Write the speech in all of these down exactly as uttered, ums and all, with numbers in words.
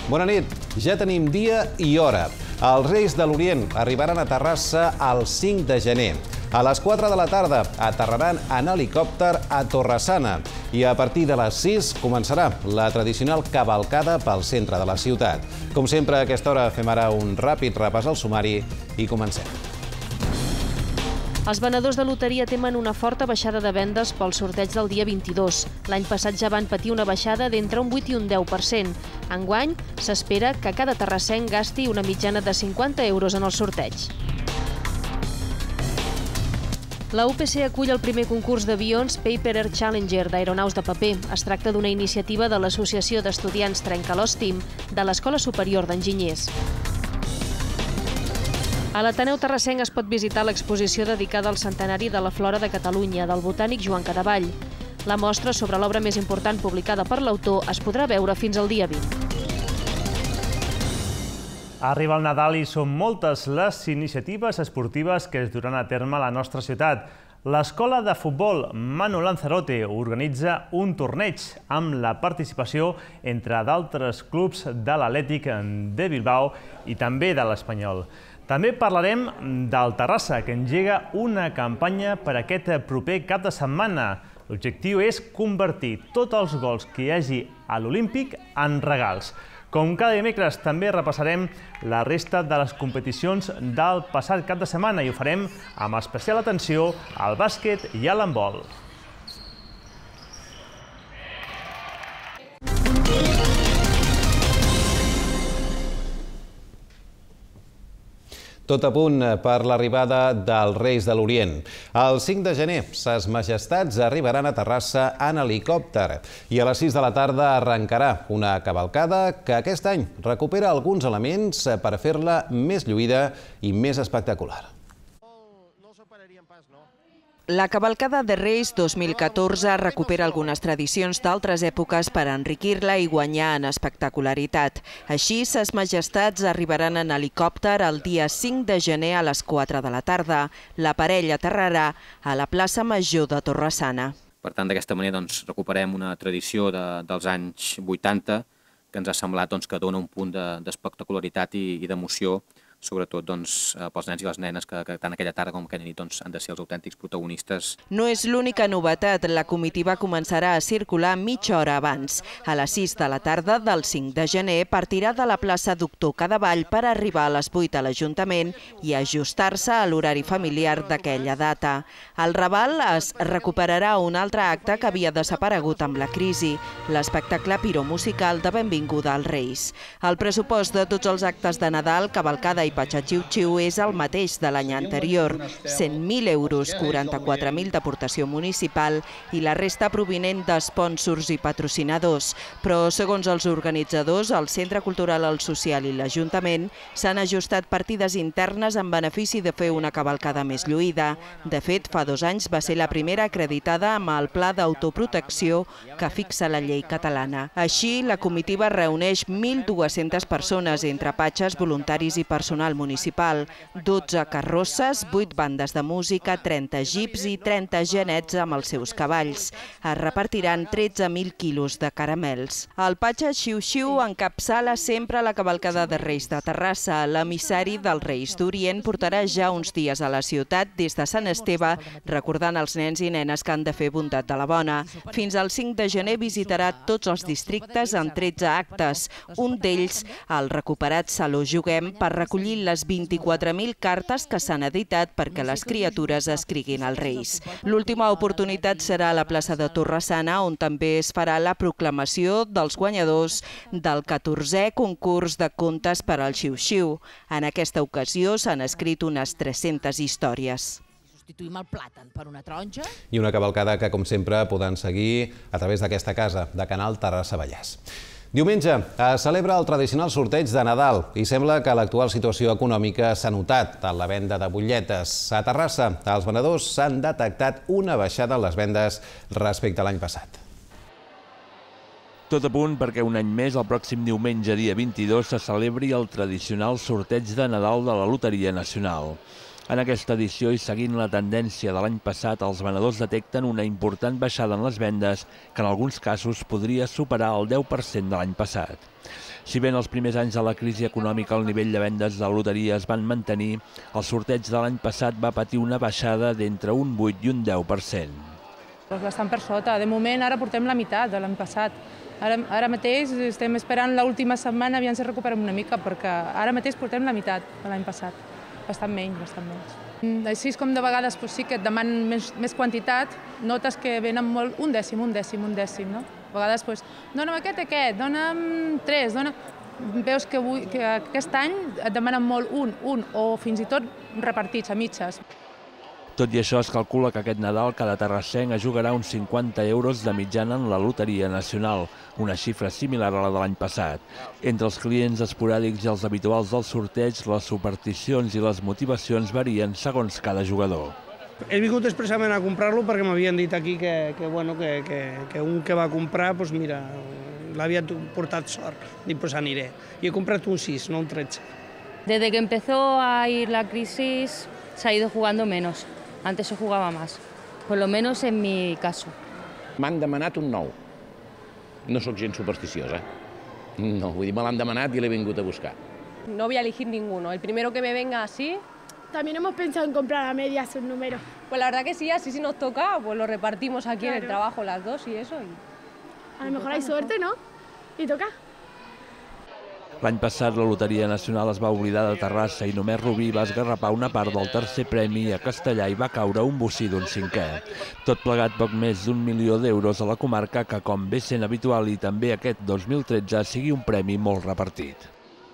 Bona nit. Ja tenim dia i hora. Els Reis de l'Orient arribaran a Terrassa el cinc de gener. A les quatre de la tarda aterraran en helicòpter a Torre-sana i a partir de les sis començarà la tradicional cavalcada pel centre de la ciutat. Com sempre, a aquesta hora fem ara un ràpid repàs al sumari i comencem. Els venedors de loteria temen una forta baixada de vendes pel sorteig del dia vint-i-dos. L'any passat ja van patir una baixada d'entre un vuit i un deu per cent. Enguany, s'espera que cada terrassenc gasti una mitjana de cinquanta euros en el sorteig. La U P C acull el primer concurs d'avions Paper Air Challenger d'aeronaus de paper. Es tracta d'una iniciativa de l'Associació d'Estudiants Trencalòs Team de l'Escola Superior d'Enginyers. A l'Ateneu Terrassenc es pot visitar l'exposició dedicada al centenari de la flora de Catalunya, del botànic Joan Cadevall. La mostra sobre l'obra més important publicada per l'autor es podrà veure fins al dia vint. Arriba el Nadal i són moltes les iniciatives esportives que es duran a terme a la nostra ciutat. L'escola de futbol Manu Lanzarote organitza un torneig amb la participació entre d'altres clubs de l'Atlètic de Bilbao i també de l'Espanyol. També parlarem del Terrassa, que engega una campanya per aquest proper cap de setmana. L'objectiu és convertir tots els gols que hi hagi a l'Olímpic en regals. Com cada dimecres, també repassarem la resta de les competicions del passat cap de setmana i ho farem amb especial atenció al bàsquet i a l'handbol. Tot a punt per l'arribada dels Reis de l'Orient. El cinc de gener, Ses Majestats arribaran a Terrassa en helicòpter i a les sis de la tarda arrencarà una cavalcada que aquest any recupera alguns elements per fer-la més lluïda i més espectacular. La cavalcada de Reis dos mil catorze recupera algunes tradicions d'altres èpoques per enriquir-la i guanyar en espectacularitat. Així, Ses Majestats arribaran en helicòpter el dia cinc de gener a les quatre de la tarda. L'aparell aterrarà a la plaça Major de Torre-sana. Per tant, d'aquesta manera recuperem una tradició dels anys vuitanta que ens ha semblat que dona un punt d'espectacularitat i d'emoció, sobretot pels nens i les nenes que tant aquella tarda com aquella nit han de ser els autèntics protagonistes. No és l'única novetat. La comitiva començarà a circular mitja hora abans. A les sis de la tarda del cinc de gener partirà de la plaça Doctor Cadevall per arribar a les vuit a l'Ajuntament i ajustar-se a l'horari familiar d'aquella data. Al Raval es recuperarà un altre acte que havia desaparegut amb la crisi, l'espectacle piromusical de benvinguda als Reis. El pressupost de tots els actes de Nadal, cavalcada i Patxa-Xiu-Xiu és el mateix de l'any anterior, cent mil euros, quaranta-quatre mil d'aportació municipal i la resta provinent d'espònsors i patrocinadors. Però, segons els organitzadors, el Centre Cultural El Social i l'Ajuntament s'han ajustat partides internes en benefici de fer una cavalcada més lluïda. De fet, fa dos anys va ser la primera acreditada amb el pla d'autoprotecció que fixa la llei catalana. Així, la comitiva reuneix mil dues-centes persones entre patxes, voluntaris i personal municipal, dotze carrosses, vuit bandes de música, trenta jeeps i trenta genets amb els seus cavalls. Es repartiran tretze mil quilos de caramels. El Patxa-Xiu-Xiu encapçala sempre la cavalcada de Reis de Terrassa. L'emissari dels Reis d'Orient portarà ja uns dies a la ciutat des de Sant Esteve, recordant els nens i nenes que han de fer bondat de la bona. Fins al cinc de gener visitarà tots els districtes en tretze actes. Un d'ells, el recuperat Saló Juguem, per recollir les vint-i-quatre mil cartes que s'han editat perquè les criatures escriguin als Reis. L'última oportunitat serà a la plaça de Torre-sana, on també es farà la proclamació dels guanyadors del catorzè concurs de contes per al Xiu-Xiu. En aquesta ocasió s'han escrit unes tres-centes històries. Substituïm el plàtan per una taronja. I una cavalcada que, com sempre, poden seguir a través d'aquesta casa, de Canal Terrassa-Vallès. Diumenge es celebra el tradicional sorteig de Nadal i sembla que l'actual situació econòmica s'ha notat en la venda de butlletes. A Terrassa, els venedors s'han detectat una baixada en les vendes respecte a l'any passat. Tot a punt perquè un any més, el pròxim diumenge, dia vint-i-dos, se celebri el tradicional sorteig de Nadal de la Loteria Nacional. En aquesta edició, i seguint la tendència de l'any passat, els venedors detecten una important baixada en les vendes que en alguns casos podria superar el deu per cent de l'any passat. Si bé en els primers anys de la crisi econòmica el nivell de vendes de loteria es van mantenir, el sorteig de l'any passat va patir una baixada d'entre un vuit i un deu per cent. Bastant per sota. De moment ara portem la meitat de l'any passat. Ara, ara mateix estem esperant l'última setmana, aviam si recuperem una mica, perquè ara mateix portem la meitat de l'any passat. Bastant menys, bastant menys. Així com de vegades doncs sí que et demanen més, més quantitat, notes que venen molt un dècim, un dècim, un dècim, no? A vegades, doncs, dona'm aquest, aquest, dona'm tres, dona... Veus que, avui, que aquest any et demanen molt un, un, o fins i tot repartits a mitges. Tot i això, es calcula que aquest Nadal cada terrassenc es jugarà uns cinquanta euros de mitjana en la Loteria Nacional, una xifra similar a la de l'any passat. Entre els clients esporàdics i els habituals del sorteig, les supersticions i les motivacions varien segons cada jugador. He vingut expressament a comprar-lo perquè m'havien dit aquí que, que, bueno, que, que, que un que va comprar, doncs mira, l'havia portat sort. Dic, pues aniré. I he comprat un sis, no un tretze. Desde que empezó a ir la crisis, se ha ido jugando menos. Antes se jugaba más, por lo menos en mi caso. M'han demanat un nou. No sóc gens supersticiosa. No, vull dir, me l'han demanat i l'he vingut a buscar. No voy a elegir ninguno. El primero que me venga así. También hemos pensado en comprar a medias un número. Pues la verdad que sí, así si nos toca, pues lo repartimos aquí claro. En el trabajo las dos y eso. Y... A lo mejor hay suerte, ¿no? Y toca. L'any passat la Loteria Nacional es va oblidar de Terrassa i només Rubí va esgarrapar una part del tercer premi a Castellà i va caure un bocí d'un cinquè. Tot plegat poc més d'un milió d'euros a la comarca que, com bé sent habitual i també aquest dos mil tretze, sigui un premi molt repartit.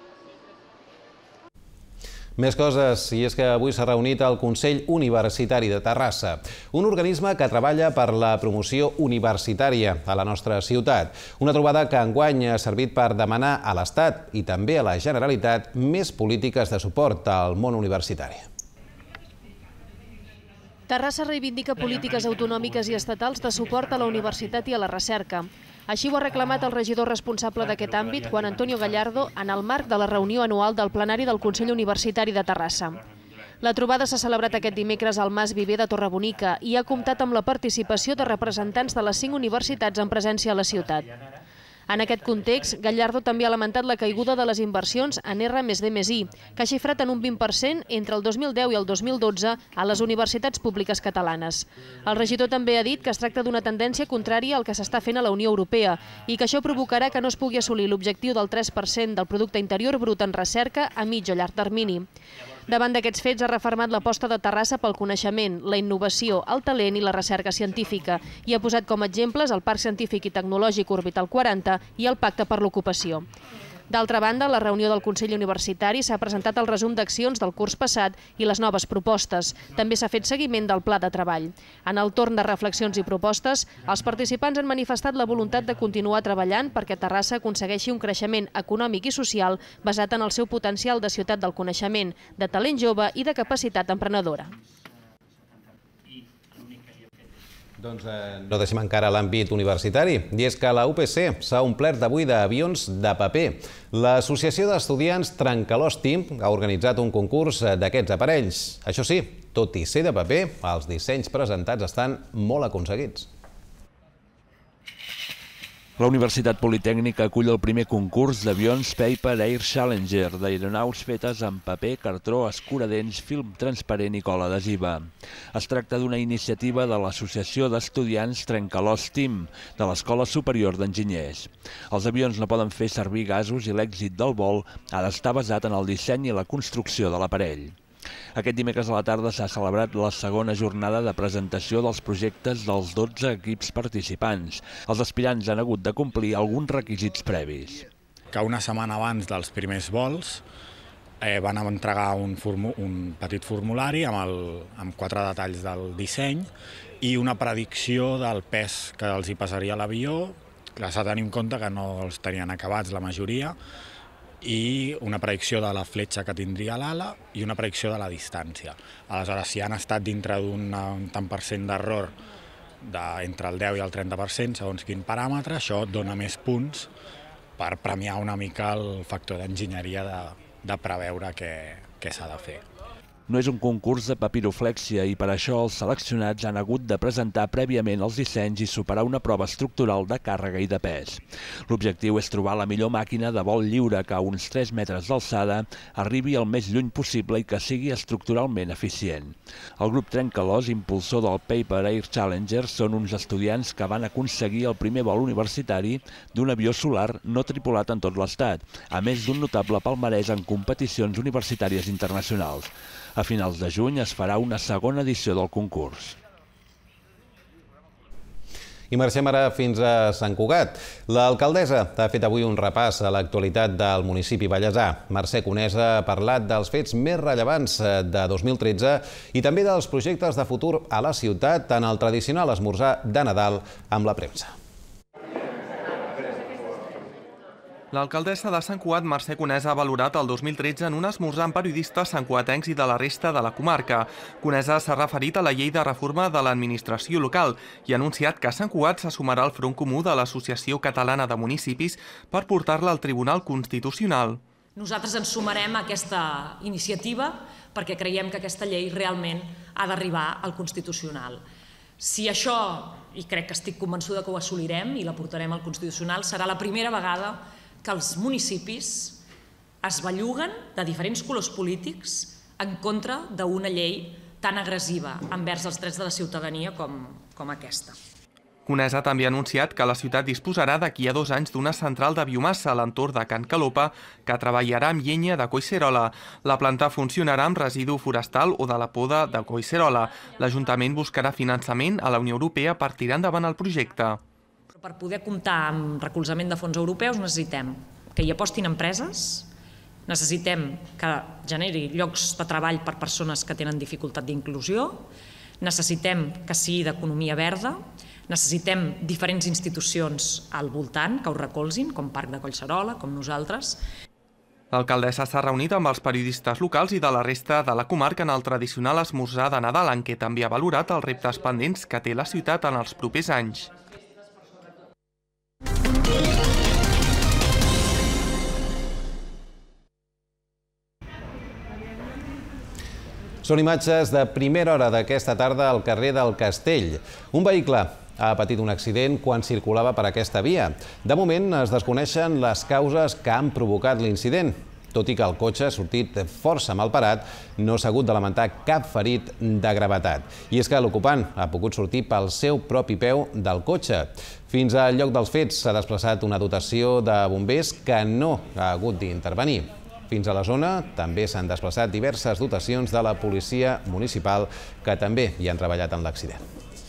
Més coses, i és que avui s'ha reunit el Consell Universitari de Terrassa, un organisme que treballa per la promoció universitària a la nostra ciutat. Una trobada que enguany ha servit per demanar a l'Estat i també a la Generalitat més polítiques de suport al món universitari. Terrassa reivindica polítiques autonòmiques i estatals de suport a la universitat i a la recerca. Així ho ha reclamat el regidor responsable d'aquest àmbit, Juan Antonio Gallardo, en el marc de la reunió anual del plenari del Consell Universitari de Terrassa. La trobada s'ha celebrat aquest dimecres al Mas Viver de Torrebonica i ha comptat amb la participació de representants de les cinc universitats en presència a la ciutat. En aquest context, Gallardo també ha lamentat la caiguda de les inversions en erre més de més i, que ha xifrat en un vint per cent entre el dos mil deu i el dos mil dotze a les universitats públiques catalanes. El regidor també ha dit que es tracta d'una tendència contrària al que s'està fent a la Unió Europea i que això provocarà que no es pugui assolir l'objectiu del tres per cent del producte interior brut en recerca a mig o llarg termini. Davant d'aquests fets ha refermat l'aposta de Terrassa pel coneixement, la innovació, el talent i la recerca científica i ha posat com a exemples el Parc Científic i Tecnològic Orbital quaranta i el Pacte per l'Ocupació. D'altra banda, a la reunió del Consell Universitari s'ha presentat el resum d'accions del curs passat i les noves propostes. També s'ha fet seguiment del pla de treball. En el torn de reflexions i propostes, els participants han manifestat la voluntat de continuar treballant perquè Terrassa aconsegueixi un creixement econòmic i social basat en el seu potencial de ciutat del coneixement, de talent jove i de capacitat emprenedora. Doncs eh, no deixem encara l'àmbit universitari, i és que la U P C s'ha omplert avui d'avions de paper. L'Associació d'Estudiants Trencalòs Team ha organitzat un concurs d'aquests aparells. Això sí, tot i ser de paper, els dissenys presentats estan molt aconseguits. La Universitat Politècnica acull el primer concurs d'avions Paper Air Challenger, d'aeronaus fetes amb paper, cartró, escuradents, film transparent i cola adhesiva. Es tracta d'una iniciativa de l'Associació d'Estudiants Trencalòs Team, de l'Escola Superior d'Enginyers. Els avions no poden fer servir gasos i l'èxit del vol ha d'estar basat en el disseny i la construcció de l'aparell. Aquest dimecres a la tarda s'ha celebrat la segona jornada de presentació dels projectes dels dotze equips participants. Els aspirants han hagut de complir alguns requisits previs. Que una setmana abans dels primers vols eh, van entregar un, un petit formulari amb, el, amb quatre detalls del disseny i una predicció del pes que els hi passaria a l'avió, que s'ha de tenir en compte que no els tenien acabats la majoria, i una predicció de la fletxa que tindria l'ala i una predicció de la distància. Aleshores, si han estat dintre d'un tant per cent d'error entre el deu i el trenta per cent, segons quin paràmetre, això dona més punts per premiar una mica el factor d'enginyeria de, de preveure què, què s'ha de fer. No és un concurs de papiroflèxia i per això els seleccionats han hagut de presentar prèviament els dissenys i superar una prova estructural de càrrega i de pes. L'objectiu és trobar la millor màquina de vol lliure que a uns tres metres d'alçada arribi el més lluny possible i que sigui estructuralment eficient. El grup Trencalòs, impulsor del Paper Air Challenger, són uns estudiants que van aconseguir el primer vol universitari d'un avió solar no tripulat en tot l'estat, a més d'un notable palmarès en competicions universitàries internacionals. A finals de juny es farà una segona edició del concurs. I marxem ara fins a Sant Cugat. L'alcaldessa ha fet avui un repàs a l'actualitat del municipi ballesà. Mercè Conesa ha parlat dels fets més rellevants de dos mil tretze i també dels projectes de futur a la ciutat en el tradicional esmorzar de Nadal amb la premsa. L'alcaldessa de Sant Cugat, Mercè Conesa, ha valorat el dos mil tretze en un esmorzar amb periodistes santcugatencs i de la resta de la comarca. Conesa s'ha referit a la llei de reforma de l'administració local i ha anunciat que Sant Cugat se sumarà al front comú de l'Associació Catalana de Municipis per portar-la al Tribunal Constitucional. Nosaltres ens sumarem a aquesta iniciativa perquè creiem que aquesta llei realment ha d'arribar al Constitucional. Si això, i crec que estic convençuda que ho assolirem i la portarem al Constitucional, serà la primera vegada que els municipis es belluguen de diferents colors polítics en contra d'una llei tan agressiva envers els drets de la ciutadania com, com aquesta. Conesa també ha anunciat que la ciutat disposarà d'aquí a dos anys d'una central de biomassa a l'entorn de Can Calopa que treballarà amb llenya de Collserola. La planta funcionarà amb residu forestal o de la poda de Collserola. L'Ajuntament buscarà finançament a la Unió Europea per tirar endavant el projecte. Per poder comptar amb recolzament de fons europeus necessitem que hi apostin empreses, necessitem que generi llocs de treball per persones que tenen dificultat d'inclusió, necessitem que sigui d'economia verda, necessitem diferents institucions al voltant que ho recolzin, com Parc de Collserola, com nosaltres. L'alcaldessa s'ha reunit amb els periodistes locals i de la resta de la comarca en el tradicional esmorzar de Nadal, en què també ha valorat els reptes pendents que té la ciutat en els propers anys. Són imatges de primera hora d'aquesta tarda al carrer del Castell. Un vehicle ha patit un accident quan circulava per aquesta via. De moment es desconeixen les causes que han provocat l'incident. Tot i que el cotxe ha sortit força malparat, no s'ha hagut de lamentar cap ferit de gravetat. I és que l'ocupant ha pogut sortir pel seu propi peu del cotxe. Fins al lloc dels fets s'ha desplaçat una dotació de bombers que no ha hagut d'intervenir. Fins a la zona també s'han desplaçat diverses dotacions de la policia municipal que també hi han treballat en l'accident.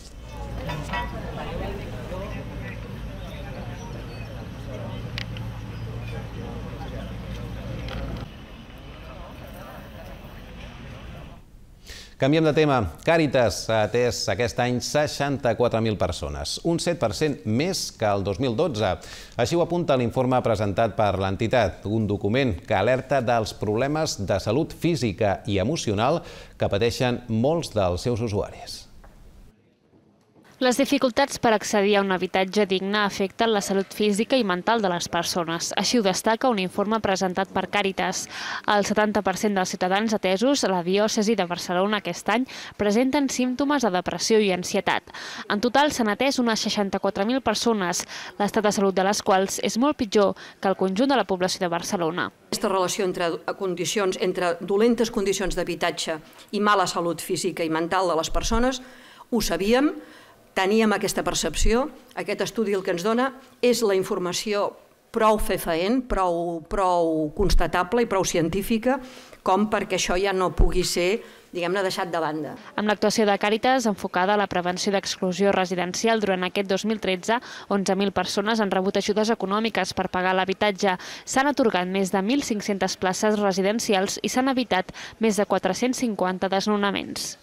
Canviem de tema. Càritas ha atès aquest any seixanta-quatre mil persones, un set per cent més que el dos mil dotze. Així ho apunta l'informe presentat per l'entitat, un document que alerta dels problemes de salut física i emocional que pateixen molts dels seus usuaris. Les dificultats per accedir a un habitatge digne afecten la salut física i mental de les persones. Així ho destaca un informe presentat per Càritas. El setanta per cent dels ciutadans atesos a la diòcesi de Barcelona aquest any presenten símptomes de depressió i ansietat. En total s'han atès unes seixanta-quatre mil persones, l'estat de salut de les quals és molt pitjor que el conjunt de la població de Barcelona. Aquesta relació entre condicions, entre dolentes condicions d'habitatge i mala salut física i mental de les persones, ho sabíem, teníem aquesta percepció, aquest estudi el que ens dona és la informació prou fefaent, prou, prou constatable i prou científica com perquè això ja no pugui ser, diguem-ne, deixat de banda. Amb l'actuació de Càritas enfocada a la prevenció d'exclusió residencial durant aquest dos mil tretze, onze mil persones han rebut ajudes econòmiques per pagar l'habitatge. S'han atorgat més de mil cinc-centes places residencials i s'han evitat més de quatre-cents cinquanta desnonaments.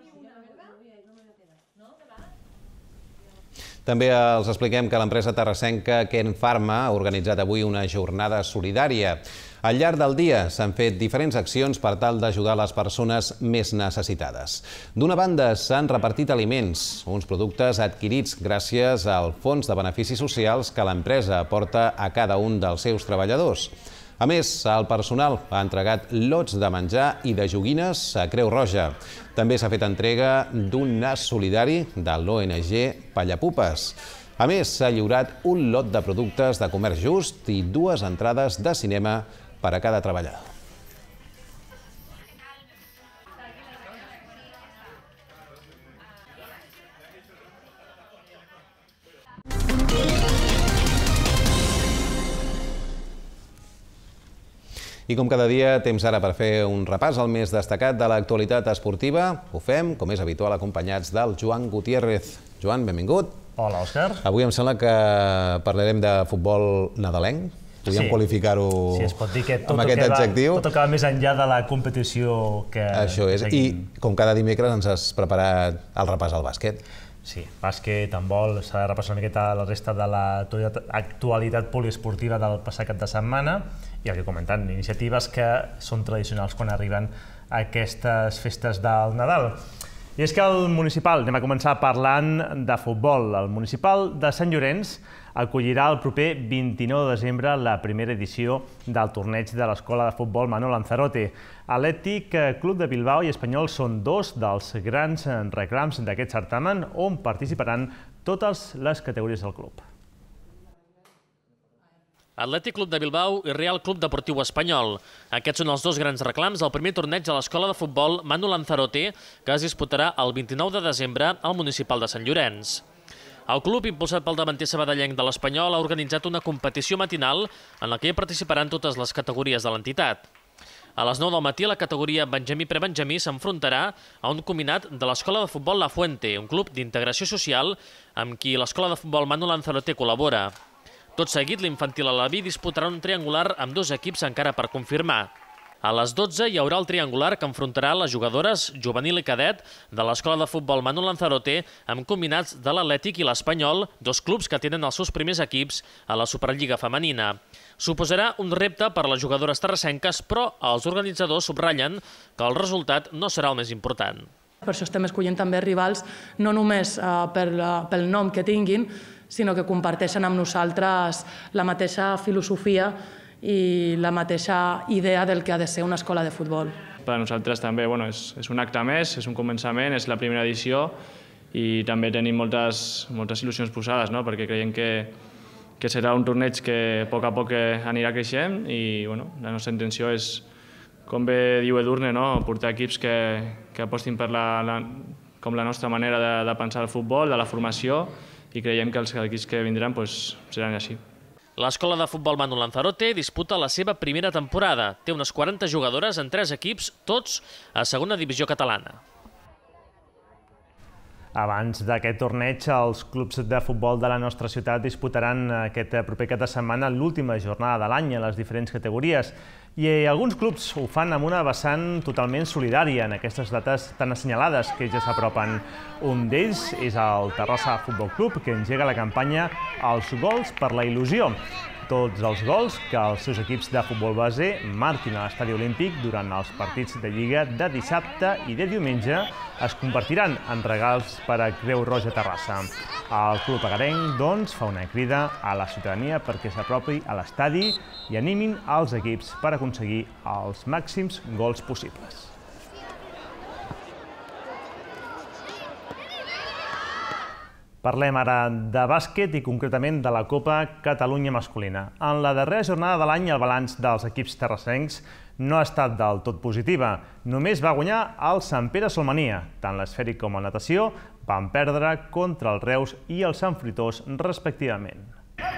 També els expliquem que l'empresa terrassenca Kern Pharma ha organitzat avui una jornada solidària. Al llarg del dia s'han fet diferents accions per tal d'ajudar les persones més necessitades. D'una banda, s'han repartit aliments, uns productes adquirits gràcies al Fons de Beneficis Socials que l'empresa aporta a cada un dels seus treballadors. A més, el personal ha entregat lots de menjar i de joguines a Creu Roja. També s'ha fet entrega d'un nas solidari de l'O N G Pallapupes. A més, s'ha lliurat un lot de productes de comerç just i dues entrades de cinema per a cada treballador. I com cada dia, temps ara per fer un repàs al més destacat de l'actualitat esportiva. Ho fem, com és habitual, acompanyats del Joan Gutiérrez. Joan, benvingut. Hola, Òscar. Avui em sembla que parlarem de futbol nadalenc. Podríem qualificar-ho amb aquest adjectiu. Tot acaba més enllà de la competició que... Això és. I com cada dimecres ens has preparat el repàs al bàsquet. Sí, bàsquet, handbol, s'ha de repassar una miqueta la resta de l'actualitat poliesportiva del passat cap de setmana i el que he comentat, iniciatives que són tradicionals quan arriben a aquestes festes del Nadal. I és que el municipal, anem a començar parlant de futbol, el municipal de Sant Llorenç acollirà el proper vint-i-nou de desembre la primera edició del torneig de l'Escola de Futbol Manu Lanzarote. Atlètic Club de Bilbao i Espanyol són dos dels grans reclams d'aquest certamen on participaran totes les categories del club. Atlètic Club de Bilbao i Real Club Deportiu Espanyol. Aquests són els dos grans reclams del primer torneig de l'Escola de Futbol Manu Lanzarote, que es disputarà el vint-i-nou de desembre al municipal de Sant Llorenç. El club, impulsat pel davanter sabadellenc de l'Espanyol, ha organitzat una competició matinal en la que hi participaran totes les categories de l'entitat. A les nou del matí, la categoria Benjamí-Prebenjamí s'enfrontarà a un combinat de l'Escola de Futbol La Fuente, un club d'integració social amb qui l'Escola de Futbol Manu Lanzarote col·labora. Tot seguit, l'infantil Alaví disputarà un triangular amb dos equips encara per confirmar. A les dotze hi haurà el triangular que enfrontarà les jugadores juvenil i cadet de l'Escola de Futbol Manu Lanzarote amb combinats de l'Atlètic i l'Espanyol, dos clubs que tenen els seus primers equips a la Superliga femenina. Suposarà un repte per a les jugadores terrassenques, però els organitzadors subratllen que el resultat no serà el més important. Per això estem escollint també rivals, no només pel nom que tinguin, sinó que comparteixen amb nosaltres la mateixa filosofia i la mateixa idea del que ha de ser una escola de futbol. Per a nosaltres també és un acte més, és un començament, és la primera edició i també tenim moltes il·lusions posades, perquè creiem que serà un torneig que a poc a poc anirà creixent i la nostra intenció és, com bé diu Edurne, portar equips que apostin per com la nostra manera de pensar el futbol, de la formació, i creiem que els equips que vindran seran així. L'Escola de Futbol Manu Lanzarote disputa la seva primera temporada. Té unes quaranta jugadores en tres equips, tots a segona divisió catalana. Abans d'aquest torneig, els clubs de futbol de la nostra ciutat disputaran aquest proper cap de setmana l'última jornada de l'any en les diferents categories. I alguns clubs ho fan amb una vessant totalment solidària en aquestes dates tan assenyalades que ja s'apropen. Un d'ells és el Terrassa Futbol Club, que engega la campanya Els gols per la il·lusió. Tots els gols que els seus equips de futbol base marquin a l'Estadi Olímpic durant els partits de Lliga de dissabte i de diumenge es convertiran en regals per a Creu Roja Terrassa. El club agarenc, doncs, fa una crida a la ciutadania perquè s'apropi a l'estadi i animin els equips per aconseguir els màxims gols possibles. Parlem ara de bàsquet i concretament de la Copa Catalunya masculina. En la darrera jornada de l'any el balanç dels equips terrassencs no ha estat del tot positiva. Només va guanyar el Sant Pere Solmania. Tant l'esfèric com el natació van perdre contra el Reus i el Sant Fruitós respectivament.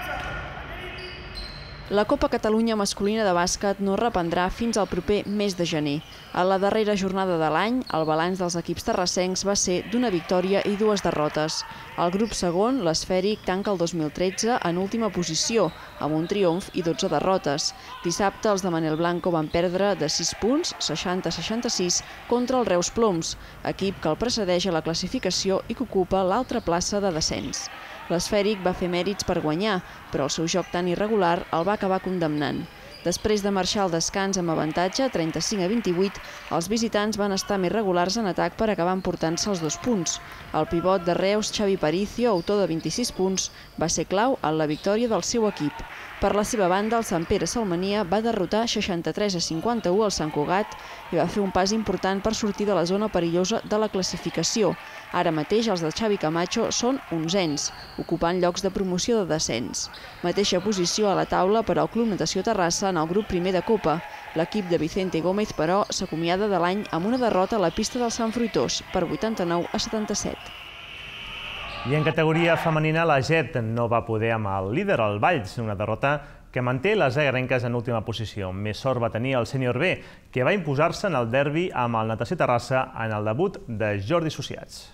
La Copa Catalunya masculina de bàsquet no reprendrà fins al proper mes de gener. A la darrera jornada de l'any, el balanç dels equips terrassencs va ser d'una victòria i dues derrotes. El grup segon, l'esfèric, tanca el dos mil tretze en última posició, amb un triomf i dotze derrotes. Dissabte, els de Manel Blanco van perdre de sis punts, seixanta a seixanta-sis, contra el Reus Ploms, equip que el precedeix a la classificació i que ocupa l'altra plaça de descens. L'esfèric va fer mèrits per guanyar, però el seu joc tan irregular el va acabar condemnant. Després de marxar al descans amb avantatge, trenta-cinc a vint-i-vuit, els visitants van estar més regulars en atac per acabar emportant-se els dos punts. El pivot de Reus, Xavi Paricio, autor de vint-i-sis punts, va ser clau en la victòria del seu equip. Per la seva banda, el Sant Pere Salmania va derrotar seixanta-tres a cinquanta-u al Sant Cugat i va fer un pas important per sortir de la zona perillosa de la classificació. Ara mateix els de Xavi Camacho són onzens, ocupant llocs de promoció de descens. Mateixa posició a la taula per al Club Natació Terrassa en el grup primer de Copa. L'equip de Vicente Gómez, però, s'acomiada de l'any amb una derrota a la pista del Sant Fruitós per vuitanta-nou a setanta-set. I en categoria femenina, la Jet no va poder amb el líder, el Valls, una derrota que manté les egarenques en última posició. Més sort va tenir el sènior B, que va imposar-se en el derbi amb el Natació Terrassa en el debut de Jordi Associats.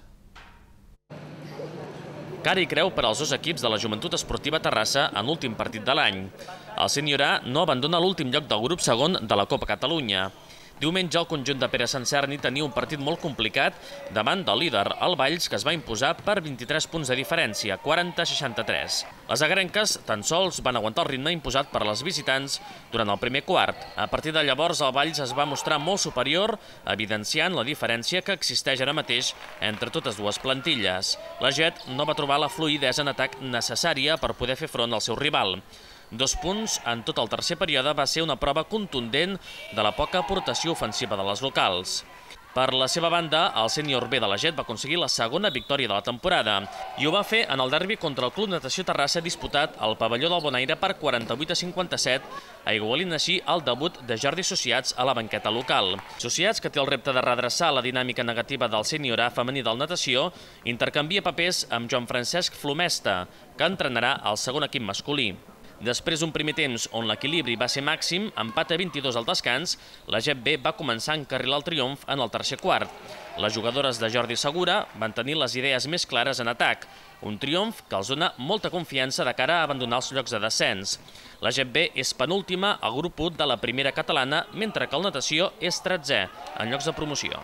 Cara i creu per als dos equips de la Joventut Esportiva Terrassa en l'últim partit de l'any. El sènior A no abandona l'últim lloc del grup segon de la Copa Catalunya. Diumenge, el conjunt de Pere Sancerni tenia un partit molt complicat davant del líder, el Valls, que es va imposar per vint-i-tres punts de diferència, quaranta a seixanta-tres. Les agarenques tan sols van aguantar el ritme imposat per les visitants durant el primer quart. A partir de llavors, el Valls es va mostrar molt superior, evidenciant la diferència que existeix ara mateix entre totes dues plantilles. La Jet no va trobar la fluïdesa en atac necessària per poder fer front al seu rival. Dos punts en tot el tercer període va ser una prova contundent de la poca aportació ofensiva de les locals. Per la seva banda, el sènior B de la Jet va aconseguir la segona victòria de la temporada i ho va fer en el derbi contra el Club Natació Terrassa disputat al pavelló del Bonaire per quaranta-vuit a cinquanta-set, aigualint així el debut de Jordi Associats a la banqueta local. Associats, que té el repte de redreçar la dinàmica negativa del sènior A femení del natació, intercanvia papers amb Joan Francesc Flomesta, que entrenarà el segon equip masculí. Després d'un primer temps on l'equilibri va ser màxim, empat a vint-i-dos al descans, la Jet B va començar a encarrilar el triomf en el tercer quart. Les jugadores de Jordi Segura van tenir les idees més clares en atac, un triomf que els dona molta confiança de cara a abandonar els llocs de descens. La Jet B és penúltima al grup u de la primera catalana, mentre que el natació és tretzè en llocs de promoció.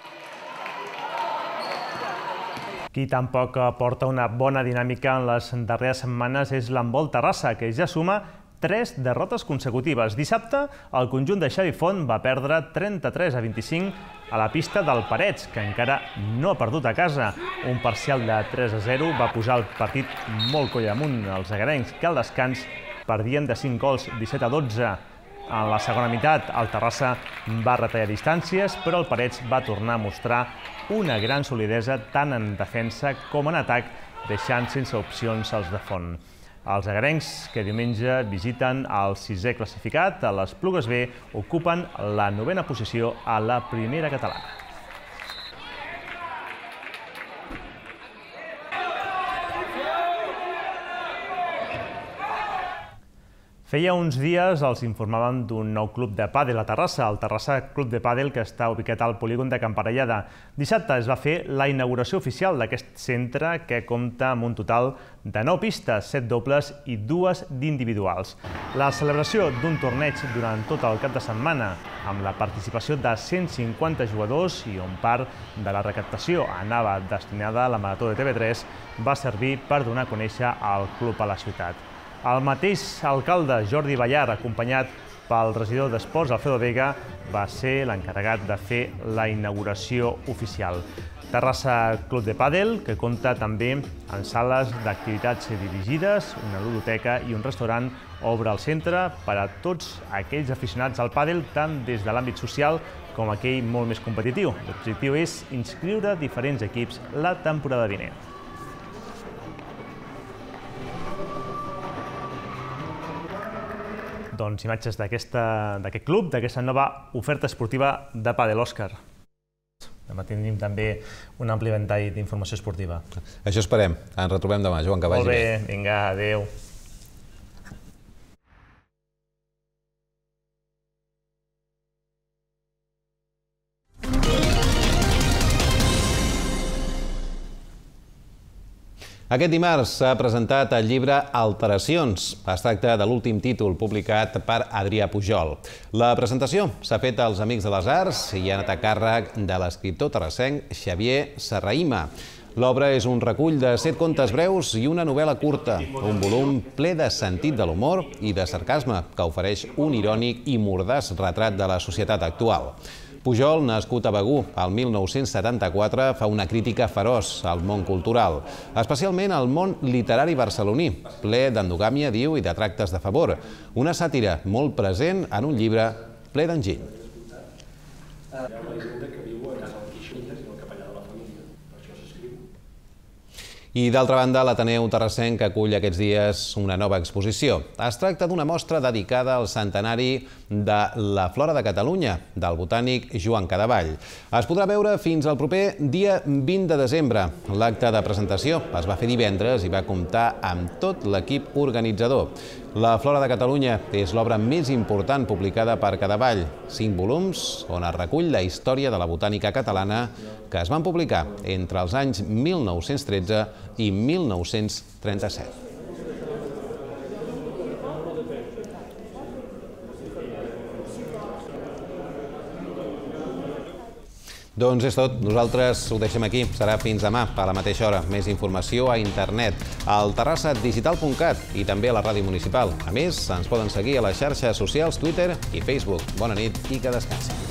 Qui tampoc porta una bona dinàmica en les darreres setmanes és l'handbol Terrassa, que ja suma tres derrotes consecutives. Dissabte, el conjunt de Xavi Font va perdre trenta-tres a vint-i-cinc a la pista del Parets, que encara no ha perdut a casa. Un parcial de tres a zero va posar el partit molt coll amunt als agarencs, que al descans perdien de cinc gols, disset a dotze. En la segona meitat, el Terrassa va retallar distàncies, però el Parets va tornar a mostrar una gran solidesa tant en defensa com en atac, deixant sense opcions els de Font. Els agarencs, que diumenge visiten el sisè classificat, a les Plugues B, ocupen la novena posició a la primera catalana. Feia uns dies els informàvem d'un nou club de pàdel a Terrassa, el Terrassa Club de Pàdel, que està ubicat al polígon de Can Parellada. Dissabte es va fer la inauguració oficial d'aquest centre, que compta amb un total de nou pistes, set dobles i dues d'individuals. La celebració d'un torneig durant tot el cap de setmana, amb la participació de cent cinquanta jugadors i on part de la recaptació anava destinada a la Marató de T V tres, va servir per donar a conèixer el club a la ciutat. El mateix alcalde, Jordi Ballar, acompanyat pel regidor d'Esports, Alfredo Vega, va ser l'encarregat de fer la inauguració oficial. Terrassa Club de Pàdel, que compta també amb sales d'activitats dirigides, una ludoteca i un restaurant, obre el centre per a tots aquells aficionats al pàdel, tant des de l'àmbit social com aquell molt més competitiu. L'objectiu és inscriure diferents equips la temporada vinent. Doncs imatges d'aquest club, d'aquesta nova oferta esportiva de pàdel, Òscar. Demà tenim també un ampli ventall d'informació esportiva. Això esperem. Ens retrobem demà, Joan, que vagi bé. Molt bé, vinga, adéu. Aquest dimarts s'ha presentat el llibre Alteracions. Es tracta de l'últim títol publicat per Adrià Pujol. La presentació s'ha fet als Amics de les Arts i ha anat a càrrec de l'escriptor terrassenc Xavier Serrahima. L'obra és un recull de set contes breus i una novel·la curta, un volum ple de sentit de l'humor i de sarcasme que ofereix un irònic i mordaç retrat de la societat actual. Pujol, nascut a Begur el mil nou-cents setanta-quatre, fa una crítica feroç al món cultural, especialment al món literari barceloní, ple d'endogàmia, diu, i de tractes de favor. Una sàtira molt present en un llibre ple d'enginy. I d'altra banda, l'Ateneu Terrassenc acull aquests dies una nova exposició. Es tracta d'una mostra dedicada al centenari de la Flora de Catalunya, del botànic Joan Cadevall. Es podrà veure fins al proper dia vint de desembre. L'acte de presentació es va fer divendres i va comptar amb tot l'equip organitzador. La Flora de Catalunya és l'obra més important publicada per Cadevall, cinc volums on es recull la història de la botànica catalana que es van publicar entre els anys mil nou-cents tretze i mil nou-cents trenta-set. Doncs és tot. Nosaltres ho deixem aquí. Serà fins demà, a la mateixa hora. Més informació a internet, al terrassa digital punt cat i també a la ràdio municipal. A més, ens poden seguir a les xarxes socials, Twitter i Facebook. Bona nit i que descansin.